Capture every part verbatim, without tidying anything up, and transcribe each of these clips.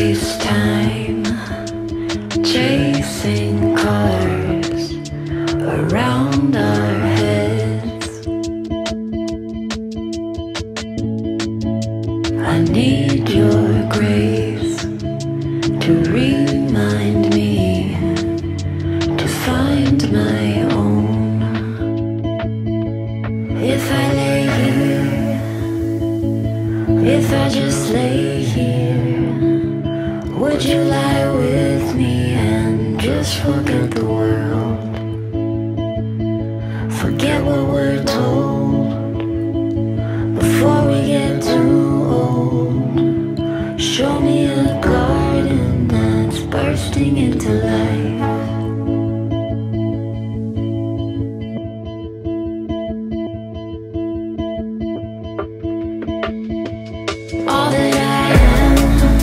waste time chasing colors around our heads. I need your grace to remind me to find my own. If I lay here, if I just lay here, would you lie with me and just forget the world? Forget what we're told before we get too old. Show me a garden that's bursting into life. All that I am,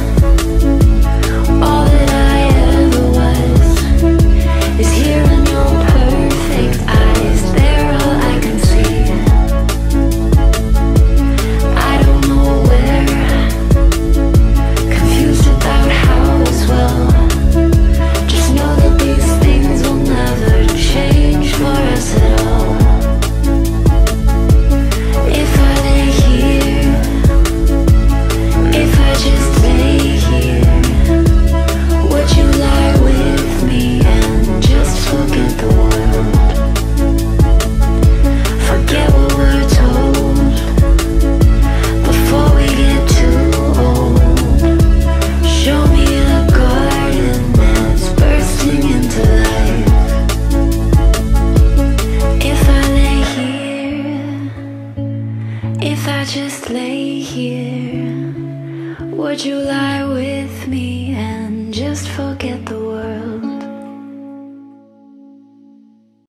all that I ever was, is here in your perfect eyes. They're all I can see. I don't know where, confused about how as well. Just know that these things will never change for us at all. If I lay here, if I just lay here, would you lie with me and just forget the world? Forget what we're told before we get too old. Show me a garden that's bursting into life. If I lay here, if I just lay here, would you lie with me and just forget the world?